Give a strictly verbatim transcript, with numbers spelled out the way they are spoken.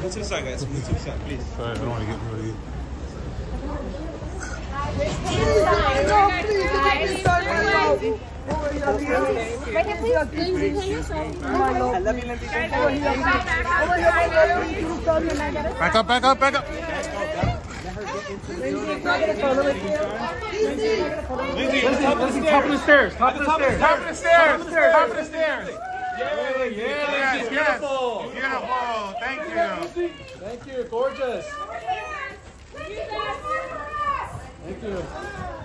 Move to the side, guys. Move to the side, please. Sorry, I don't want to get rid of you. I love you, Lindsay. Back up, back up, back up. Lindsay, top of the stairs. Top of the stairs. Top of the stairs. Top of the stairs. Yeah, yeah. Yes, yes. Beautiful. Beautiful. Thank you. Thank you. Gorgeous. Thank you.